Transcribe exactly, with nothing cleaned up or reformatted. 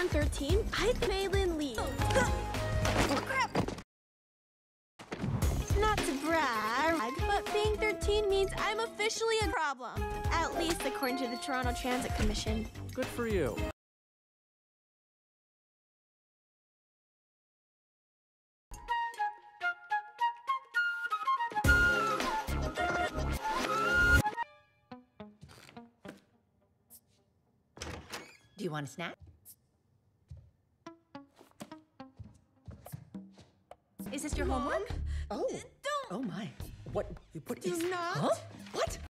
turned thirteen, I Maylin Lee. Oh, crap! Not to brag, but being thirteen means I'm officially a problem. At least according to the Toronto Transit Commission. Good for you. Do you want a snack? Is this your Mom? homework? Oh. Don't. Oh my. What? You put Do these- not. Huh? What?